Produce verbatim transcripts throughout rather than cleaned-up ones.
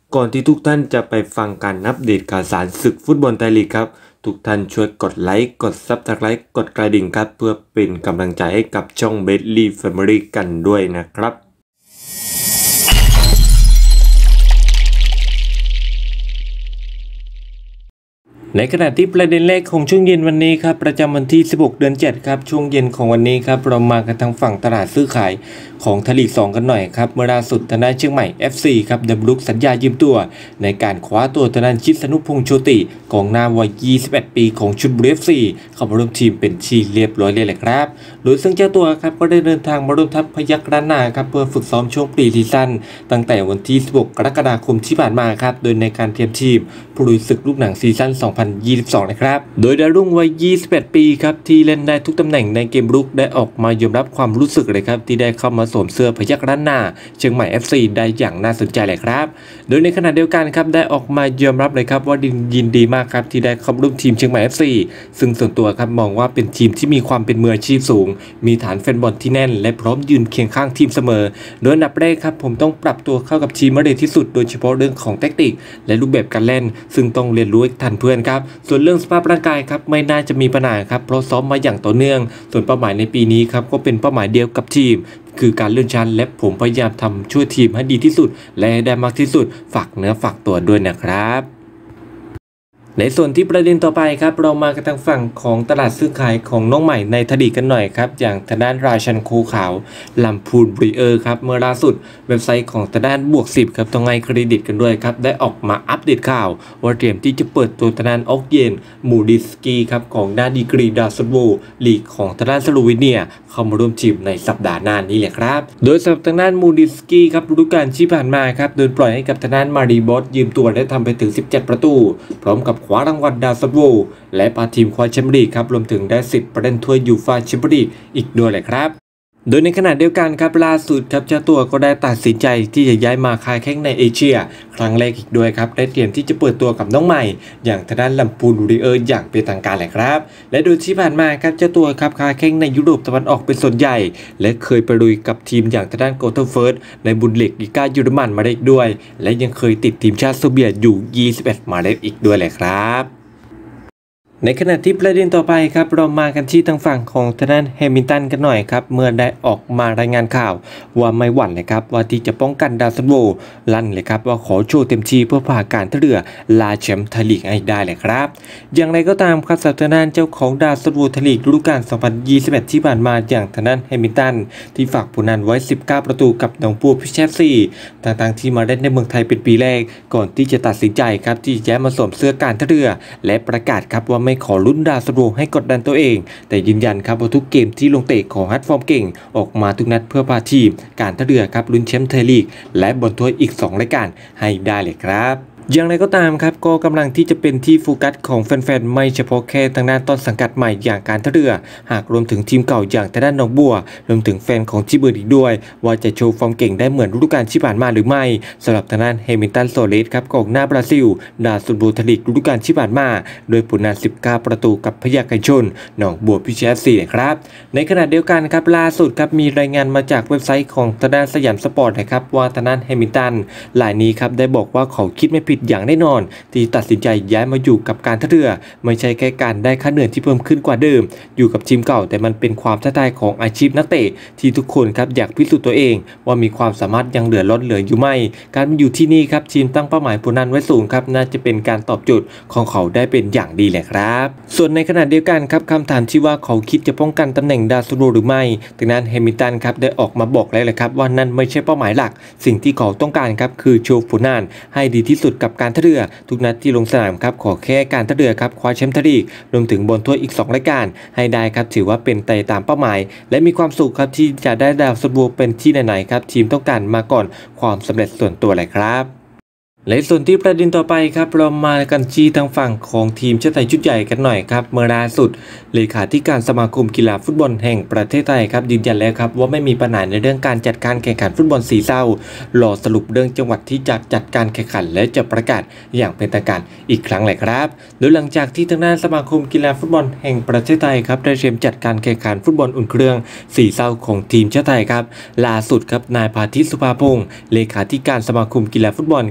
ก่อนที่ทุกท่านจะไปฟังการอัปเดตข่าวสารศึกฟุตบอลไทยลีกครับทุกท่านช่วยกดไลค์กดซับสไครป์กดกระดิ่งครับเพื่อเป็นกำลังใจให้กับช่องเบดลี่แฟมิลี่กันด้วยนะครับในขณะที่ประเด็นแรกของช่วงเย็นวันนี้ครับประจำวันที่สิบหกเดือนเจ็ดครับช่วงเย็นของวันนี้ครับเรามากันทางฝั่งตลาดซื้อขายของไทยลีกสองกันหน่อยครับเมื่อล่าสุดทางด้านเชียงใหม่ เอฟ ซี ครับดำลุกสัญญายืมตัวในการคว้าตัวทางด้านชิดสนุพงษ์โชติกองหน้าวัยยี่สิบเอ็ดปีของชลบุรี เอฟ ซี เข้ามาร่วมทีมเป็นที่เรียบร้อยเลยแหละครับโดยซึ่งเจ้าตัวครับก็ได้เดินทางมาร่วมทัพพยัคฆ์ล้านนาครับเพื่อฝึกซ้อมช่วงปรีซีซั่นตั้งแต่วันที่สิบหกกรกฎาคมที่ผ่านมาครับโดยในการเตรียมทีมผู้ลุยศึกลูกหนังซีซั่นสองพันยี่สิบสองนะครับโดยดาวรุ่งวัยยี่สิบเอ็ดปีครับที่เล่นได้ทุกตำแหน่งในเกมรุกได้ออกมายอมรับความรู้สึกเลยครับที่ได้เข้ามาสวมเสื้อพยัคฆ์ล้านนาเชียงใหม่ เอฟ ซี ได้อย่างน่าสนใจเลยครับโดยในขณะเดียวกันครับได้ออกมายอมรับเลยครับว่ายินดีมากครับที่ได้เข้าร่วมทีมเชียงใหม่ เอฟ ซี ซึ่งส่วนตัวครับมองว่าเป็นทีมที่มีความเป็นมืออาชีพสูงมีฐานแฟนบอลที่แน่นและพร้อมยืนเคียงข้างทีมเสมอโดยอันดับแรกครับผมต้องปรับตัวเข้ากับทีมมาเร็วที่สุดโดยเฉพาะเรื่องของแทคติกและรูปแบบการเล่นซึ่งต้องเรียนรู้ทันเพื่อนครับส่วนเรื่องสภาพร่างกายครับไม่น่าจะมีปัญหาครับเพราะซ้อมมาอย่างต่อเนื่องส่วนเป้าหมายในปีนี้ครับก็เป็นเป้าหมายเดียวกับทีมคือการเลื่อนชั้นและผมพยายามทำช่วยทีมให้ดีที่สุดและได้มากที่สุดฝากเนื้อฝากตัวด้วยนะครับในส่วนที่ประเด็นต่อไปครับเรามากันทางฝั่งของตลาดซื้อขายของน้องใหม่ในไทยลีกกันหน่อยครับอย่างทางด้านราชันโคขาวลำพูนบริเออร์ครับเมื่อล่าสุดเว็บไซต์ของทางด้านบวกสิบครับต้องให้เครดิตกันด้วยครับได้ออกมาอัปเดตข่าวว่าเตรียมที่จะเปิดตัวทางด้านออกเยนมูดิสกีครับของด้านดีกรีดาสโวลีกของทางด้านสโลวีเนียเข้ามาร่วมทีมในสัปดาห์หน้านี้แหละครับโดยสำหรับทางด้านมูดิสกีครับฤดูกาลที่ผ่านมาครับโดนปล่อยให้กับทางด้านมารีบอสยืมตัวและทำไปถึงสิบเจ็ดประตูพร้อมกับคว้ารางวัลดาวซันโวและพาทีมคว้าแชมเปี้ยนลีกครับรวมถึงได้สิทธิ์ประเด็นถ้วยยูฟ่าแชมเปี้ยนลีกอีกด้วยเลยครับโดยในขณะเดียวกันครับล่าสุดครับเจ้าตัวก็ได้ตัดสินใจที่จะย้ายมาค้าแข่งในเอเชียครั้งแรกอีกด้วยครับได้เตรียมที่จะเปิดตัวกับน้องใหม่อย่างทางด้านลำพูนบริเออร์อย่างเป็นทางการแหละครับและโดยที่ผ่านมาครับเจ้าตัวครับค้าแข่งในยุโรปตะวันออกเป็นส่วนใหญ่และเคยไปลุยกับทีมอย่างทางด้านโกเทอร์เฟิร์สในบุนเลกลิก้าเยอรมันมาได้ด้วยและยังเคยติดทีมชาติโซเวียตอยู่ยี่สิบเอ็ดมาได้อีกด้วยแหละครับในขณะที่ประเด็นต่อไปครับเรามากันที่ทางฝั่งของทางด้านแฮมิลตันกันหน่อยครับเมื่อได้ออกมารายงานข่าวว่าไม่หวั่นเลยครับว่าที่จะป้องกันดาวซันโวลั่นเลยครับว่าขอโชว์เต็มที่เพื่อพาการท่าเรือลาแชมป์ไทยลีกให้ได้เลยครับอย่างไรก็ตามครับสำหรับทางด้านเจ้าของดาวซันโวไทยลีกฤดูกาลสองพันยี่สิบเอ็ดที่ผ่านมาอย่างทางด้านแฮมิลตันที่ฝากผลงานไว้สิบเก้าประตูกับหนองบัวพิชเชฟซีต่างๆที่มาเล่นในเมืองไทยเป็นปีแรกก่อนที่จะตัดสินใจครับที่จะมาสวมเสื้อการท่าเรือและประกาศครับว่าไม่ขอลุ้นดาวซันโวให้กดดันตัวเองแต่ยืนยันครับว่าทุกเกมที่ลงเตะของฮัตฟอร์มเก่งออกมาทุกนัดเพื่อพาทีมการท่าเรือครับลุ้นแชมป์ไทยลีกและบอลถ้วยอีกสองรายการให้ได้เลยครับอย่างไรก็ตามครับก็กำลังที่จะเป็นที่โฟกัสของแฟนๆไม่เฉพาะแค่ทางด้านต้นสังกัดใหม่อย่างการท่าเรือหากรวมถึงทีมเก่าอย่างทางด้านหนองบัวรวมถึงแฟนของทีมอื่นอีกด้วยว่าจะโชว์ฟอร์มเก่งได้เหมือนฤดูกาลที่ผ่านมาหรือไม่สำหรับทางด้านเฮมิลตันโซเลสครับกองหน้าบราซิลดาวซันโวไทยลีกฤดูกาลที่ผ่านมาโดยผลงานสิบเก้าประตูกับพยัคฆ์ไก่ชนหนองบัวพิชเชฟซีครับในขณะเดียวกันครับล่าสุดครับมีรายงานมาจากเว็บไซต์ของทางด้านสยามสปอร์ตนะครับว่าทางด้านเฮมิลตันรายนี้ครับได้บอกว่าเขาคิดไม่ผิดอย่างแน่นอนที่ตัดสินใจย้ายมาอยู่กับการท่าเรือไม่ใช่แค่การได้ค่าเหนื่อยที่เพิ่มขึ้นกว่าเดิมอยู่กับทีมเก่าแต่มันเป็นความท้าทายของอาชีพนักเตะที่ทุกคนครับอยากพิสูจน์ตัวเองว่ามีความสามารถยังเหลือล้นเหลืออยู่ไหมการมาอยู่ที่นี่ครับทีมตั้งเป้าหมายผลงานไว้สูงครับน่าจะเป็นการตอบโจทย์ของเขาได้เป็นอย่างดีแหละครับส่วนในขณะเดียวกันครับคำถามที่ว่าเขาคิดจะป้องกันตำแหน่งดาวซันโวหรือไม่ดังนั้นแฮมิลตันครับได้ออกมาบอกแล้วแหละครับว่านั่นไม่ใช่เป้าหมายหลักสิ่งที่เขาต้องการครับคือโชว์ผลงานให้ดีที่สุดกับการท่าเรือทุกนัดที่ลงสนามครับขอแค่การท่าเรือครับคว้าแชมป์ไทยลีกรวมถึงบอลถ้วยอีกสองรายการให้ได้ครับถือว่าเป็นไปตามเป้าหมายและมีความสุขครับที่จะได้ดาวซันโวเป็นที่ไหนๆครับทีมต้องการมาก่อนความสำเร็จส่วนตัวเลยครับในส่วนที่ประเด็นต่อไปครับเรามากันที่ทางฝั่งของทีมชาติไทยชุดใหญ่กันหน่อยครับเมื่อล่าสุดเลขาธิการสมาคมกีฬาฟุตบอลแห่งประเทศไทยครับยืนยันแล้วครับว่าไม่มีปัญหาในเรื่องการจัดการแข่งขันฟุตบอลสีเศร้ารอสรุปเรื่องจังหวัดที่จะจัดการแข่งขันและจะประกาศอย่างเป็นทางการอีกครั้งเลยครับโดยหลังจากที่ทางด้านสมาคมกีฬาฟุตบอลแห่งประเทศไทยครับได้เตรียมจัดการแข่งขันฟุตบอลอุ่นเครื่องสีเศร้าของทีมชาติไทยครับล่าสุดครับนายพาทิตย์สุภาพงศ์เลขาธิการสมาคมกีฬาฟุตบอลครับได้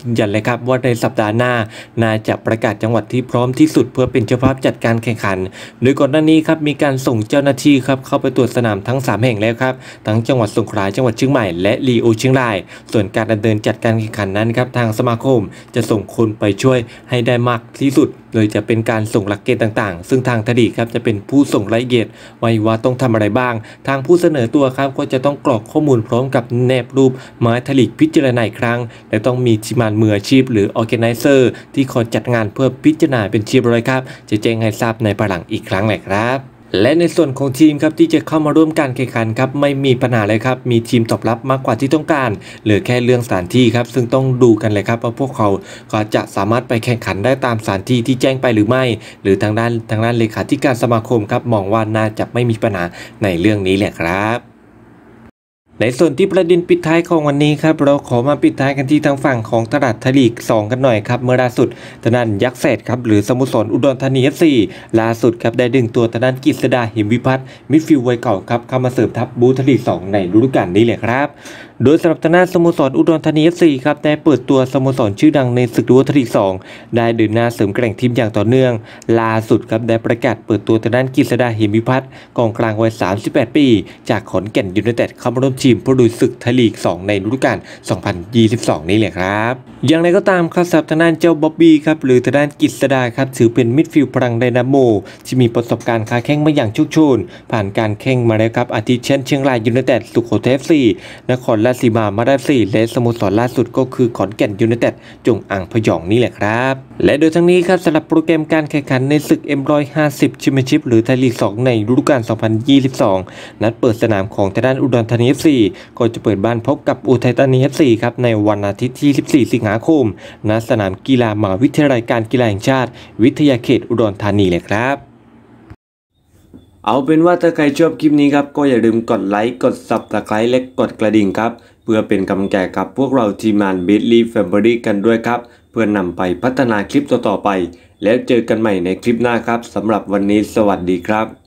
ยืนยันเลยครับว่าในสัปดาห์หน้าน่าจะประกาศจังหวัดที่พร้อมที่สุดเพื่อเป็นเจ้าภาพจัดการแข่งขันโดยก่อนหน้านี้ครับมีการส่งเจ้าหน้าที่ครับเข้าไปตรวจสนามทั้งสามแห่งแล้วครับทั้งจังหวัดสงขลาจังหวัดเชียงใหม่และลีโอเชียงรายส่วนการดำเนินจัดการแข่งขันนั้นครับทางสมาคมจะส่งคนไปช่วยให้ได้มากที่สุดโดยจะเป็นการส่งหลักเกณฑ์ต่างๆซึ่งทางทดีครับจะเป็นผู้ส่งรายละเอียดไว้ว่าต้องทำอะไรบ้างทางผู้เสนอตัวครับก็จะต้องกรอกข้อมูลพร้อมกับแนบรูปไม้ทลีพิจารณาอีกครั้งและต้องมีทีมงานมืออาชีพหรือ Organizer ที่คอยจัดงานเพื่อพิจารณาเป็นที่เลยครับจะแจ้งให้ทราบในภายหลังอีกครั้งแหละครับและในส่วนของทีมครับที่จะเข้ามาร่วมการแข่งขันครับไม่มีปัญหาเลยครับมีทีมตอบรับมากกว่าที่ต้องการเหลือแค่เรื่องสถานที่ครับซึ่งต้องดูกันเลยครับว่าพวกเขาก็จะสามารถไปแข่งขันได้ตามสถานที่ที่แจ้งไปหรือไม่หรือทางด้านทางด้านเลขาธิการสมาคมครับมองว่าน่าจะไม่มีปัญหาในเรื่องนี้แหละครับในส่วนที่ประเด็นปิดท้ายของวันนี้ครับเราขอมาปิดท้ายกันที่ทางฝั่งของตลาดไทยลีกสองกันหน่อยครับเมื่อล่าสุดทางด้านยักษ์แสดครับหรือสโมสรอุดรธานี เอฟ ซี ล่าสุดครับได้ดึงตัวทางด้านกฤษดาหิมวิพัฒน์มิดฟิลด์วัยเก่าครับเข้ามาเสริมทัพบูไทยลีกสองในฤดูกาลนี้เลยครับโดยสำหรับทางด้านสโมสรอุดรธานี เอฟ ซี ครับได้เปิดตัวสโมสรชื่อดังในศึกดูไทยลีกสองได้เดินหน้าเสริมแกร่งทีมอย่างต่อเนื่องล่าสุดครับได้ประกาศเปิดตัวทางด้านกฤษดาหิมวิพัฒน์กองกลางวัยสามสิบแปดปีจากขอนแก่นยูไนเต็ดเข้ามาร่วมทีมผู้ลุยศึกไทยลีกสองในฤดูกาลสองพันยี่สิบสองนี้เลยครับอย่างไรก็ตามครับสำหรับทางด้านเจ้าบ๊อบบี้ครับหรือทางด้านกฤษดาครับถือเป็นมิดฟิลด์พลังไดนาโมที่มีประสบการณ์ค้าแข้งมาอย่างโชคโชนผ่านการแข่งมาแล้วครับอาทิเช่นเชียงรายยูไนเต็ดสุโขทัย เอฟ ซี นครราชสีมามาราซีและสโมสรล่าสุดก็คือขอนแก่นยูไนเต็ดจงอ่างพยองนี่แหละครับและโดยทั้งนี้ครับสำหรับโปรแกรมการแข่งขันในศึก เอ็ม หนึ่งร้อยห้าสิบ แชมเปี้ยนชิพหรือไทยลีกสองในฤดูกาลสองพันยี่สิบสองนัดเปิดสนามของทางด้านอุดรธานี เอฟ ซี ก็จะเปิดบ้านพบกับอุทัยธานี เอฟ ซี ครับในวันอาทิตย์ที่สิบสี่สิงหาคมณสนามกีฬามหาวิทยาลัยการกีฬาแห่งชาติวิทยาเขตอุดรธานีเลยครับเอาเป็นว่าถ้าใครชอบคลิปนี้ครับก็อย่าลืมกดไลค์กด ซับสไครบ์ และกดกระดิ่งครับเพื่อเป็นกำลังใจกับพวกเราทีมงาน Bitly Family กันด้วยครับเพื่อนำไปพัฒนาคลิปต่อๆไปแล้วเจอกันใหม่ในคลิปหน้าครับสำหรับวันนี้สวัสดีครับ